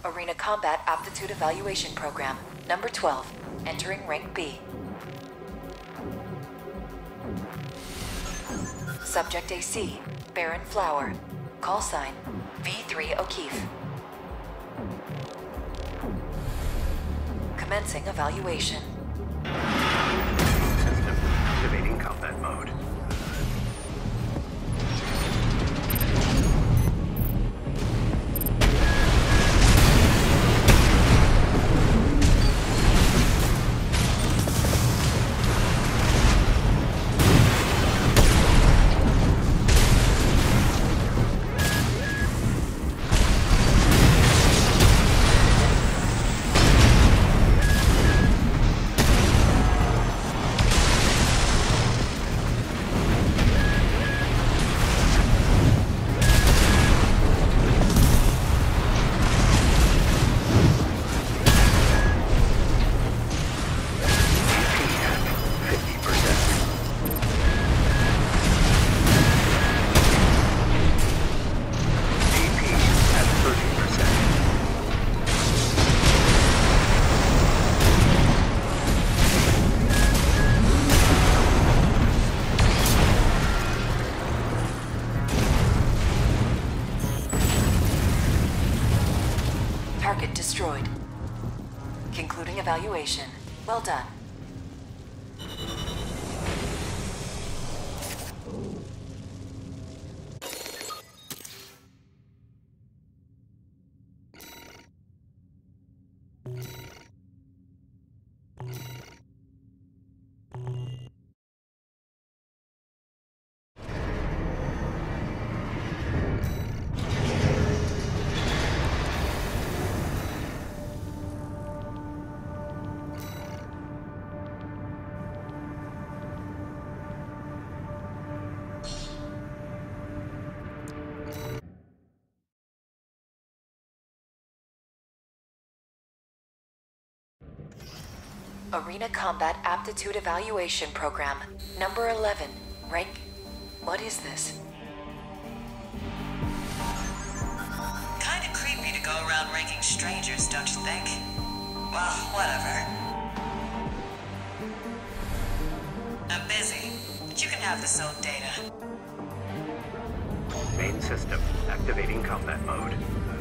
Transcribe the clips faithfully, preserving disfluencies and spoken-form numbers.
Arena Combat Aptitude Evaluation Program, number twelve, entering rank B. Subject A C, Baron Flower. Call sign, V three O'Keefe. Commencing evaluation. System activating combat mode. Target destroyed. Concluding evaluation. Well done. Arena Combat Aptitude Evaluation Program, number eleven, rank... What is this? Kinda creepy to go around ranking strangers, don't you think? Well, whatever. I'm busy, but you can have this old data. Main system activating combat mode.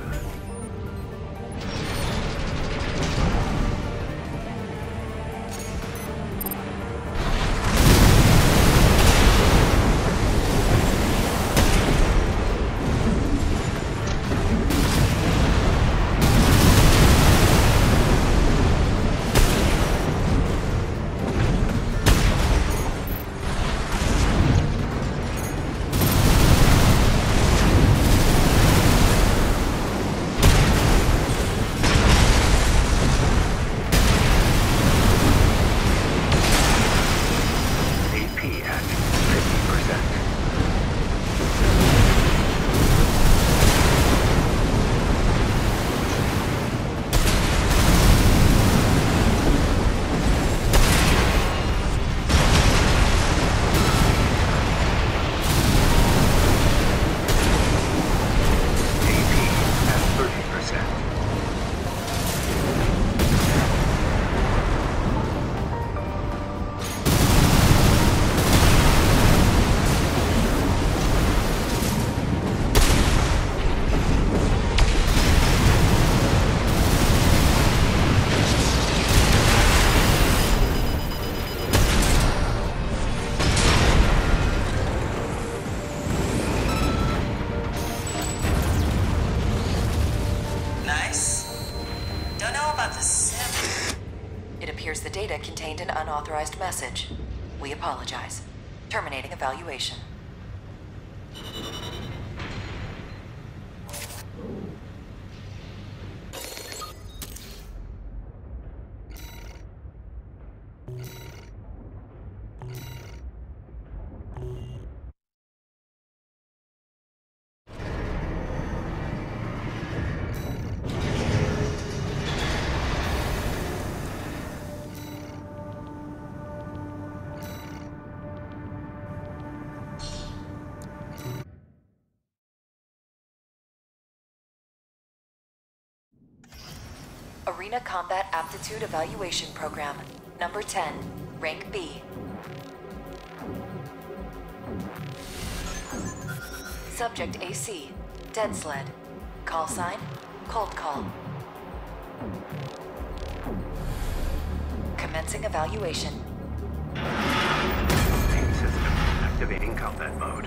The data contained an unauthorized message. We apologize. Terminating evaluation. Arena Combat Aptitude Evaluation Program. Number ten, Rank B. Subject A C, Dead Sled. Call sign, Cold Call. Commencing evaluation. Main system activating combat mode.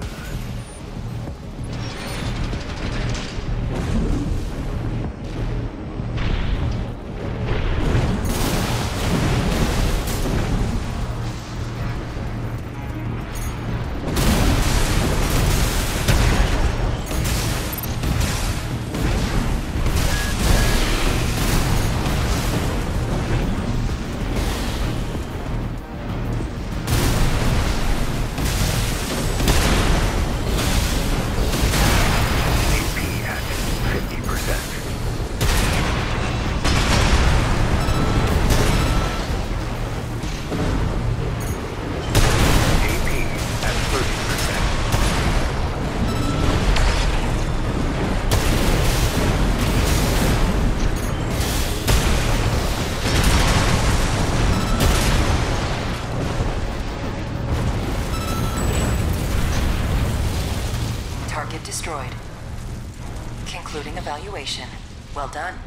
Target destroyed. Concluding evaluation. Well done.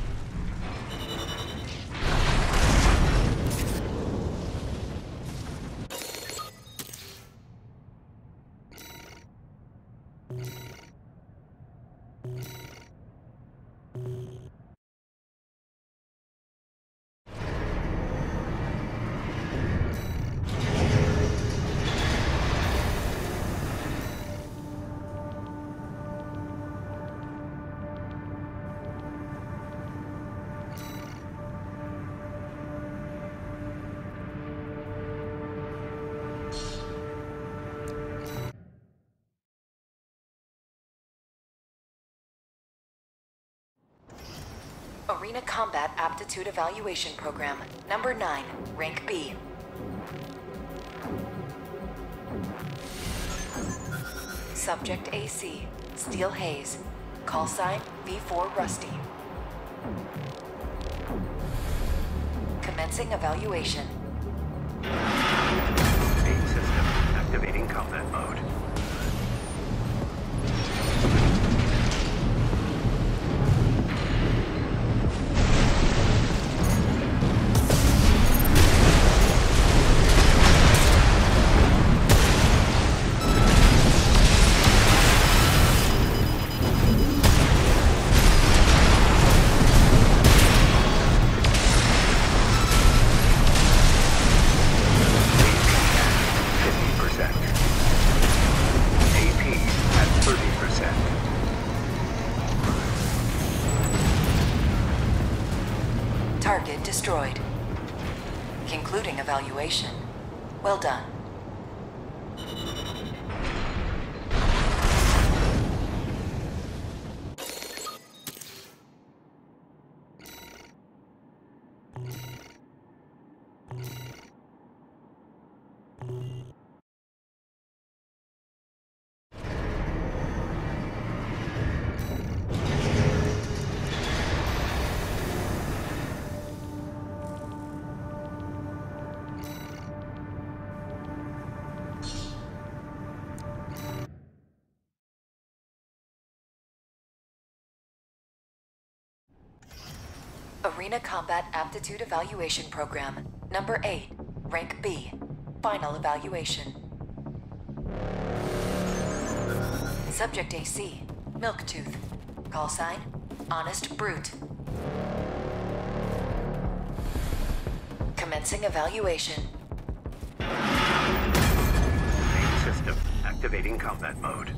Arena Combat Aptitude Evaluation Program. Number nine, Rank B. Subject A C, Steel Haze. Call sign V four Rusty. Commencing evaluation. Main system activating combat mode. Target destroyed. Concluding evaluation. Well done. Arena Combat Aptitude Evaluation Program. Number eight, Rank B. Final evaluation. Subject A C, Milktooth. Call sign, Honest Brute. Commencing evaluation. Main system activating combat mode.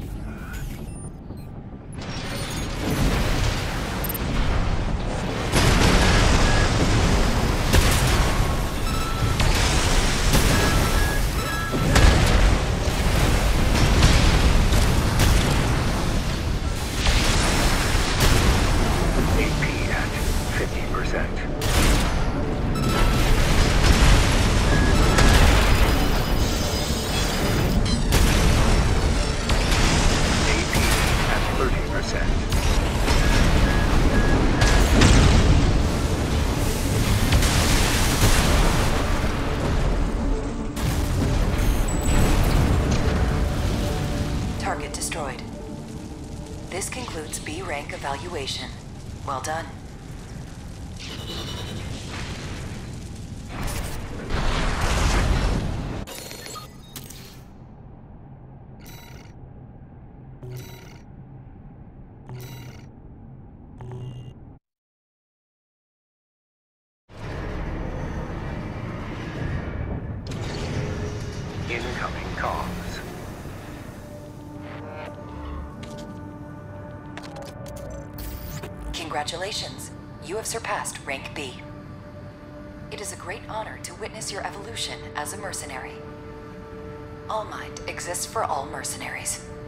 destroyed. This concludes B rank evaluation. Well done. Incoming comms. Congratulations. You have surpassed rank B. It is a great honor to witness your evolution as a mercenary. All Might exists for all mercenaries.